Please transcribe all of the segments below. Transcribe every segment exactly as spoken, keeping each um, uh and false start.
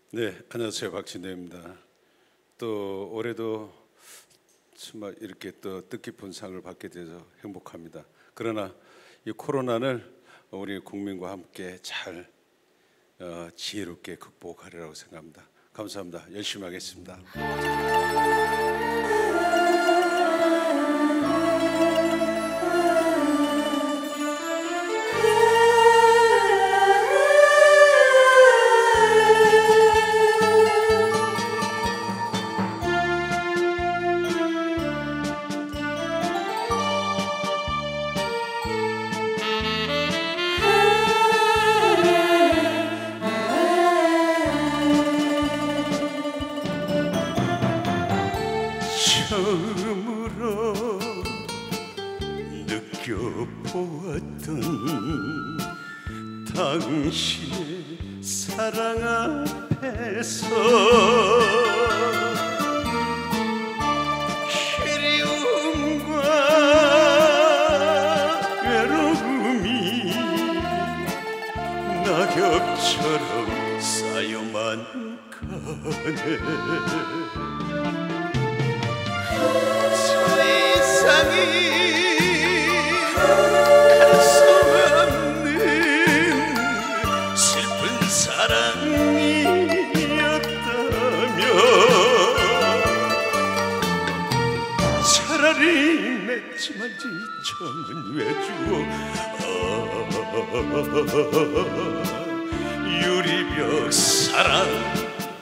네, 안녕하세요. 박진도입니다. 또 올해도 정말 이렇게 또 뜻깊은 상을 받게 돼서 행복합니다. 그러나 이 코로나를 우리 국민과 함께 잘 어, 지혜롭게 극복하리라고 생각합니다. 감사합니다. 열심히 하겠습니다. 처음으로 느껴보았던 당신의 사랑 앞에서 그리움과 외로움이 낙엽처럼 쌓여만 가네. 저 이상이 갈 수 없는 슬픈 사랑이었다면 차라리 맺지 말지 정은 왜 주어. 아, 유리벽 사랑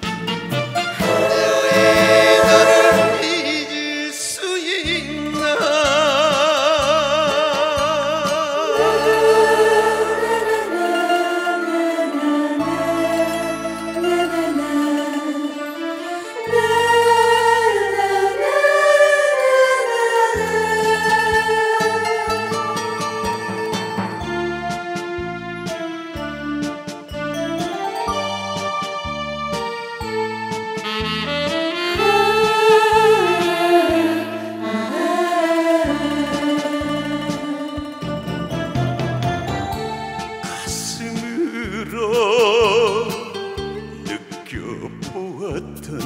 느껴보았던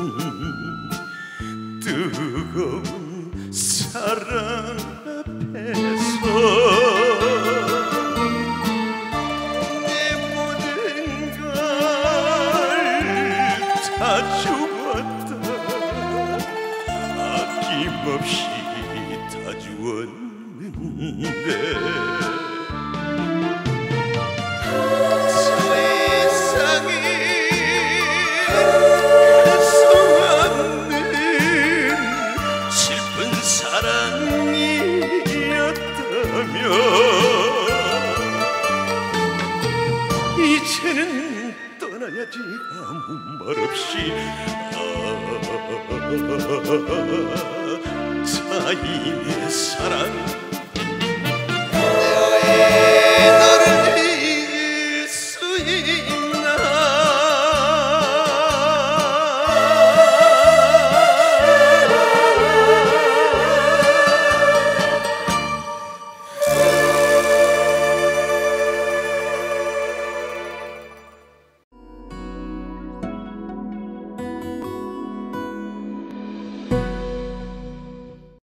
뜨거운 사랑 앞에서 내 모든 걸 다 주었다. 아낌없이 다 주었는데 이제는 떠나야지 아무 말 없이. 아, 자인의 사랑